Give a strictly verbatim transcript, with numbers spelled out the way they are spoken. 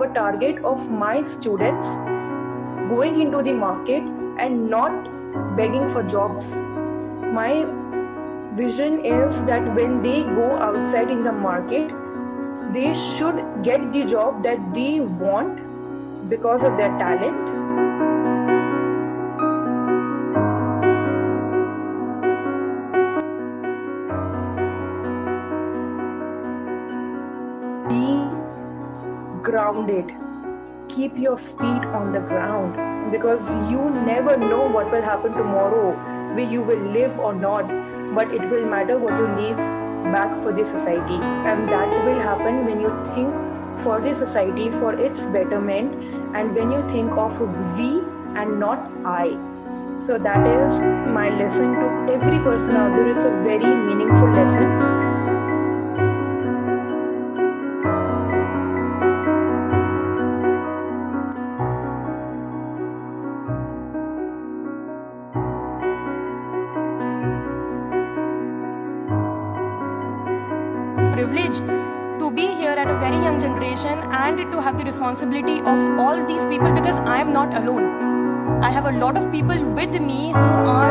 target of my students going into the market and not begging for jobs. My vision is that when they go outside in the market, they should get the job that they want because of their talent. Be grounded. Keep your feet on the ground, because you never know what will happen tomorrow, where you will live or not, but it will matter what you leave back for the society, and that will happen when you think for the society, for its betterment, and when you think of we and not I. So that is my lesson to every person out there. It's a very meaningful lesson. Privileged to be here at a very young generation and to have the responsibility of all these people, because I am not alone. I have a lot of people with me who are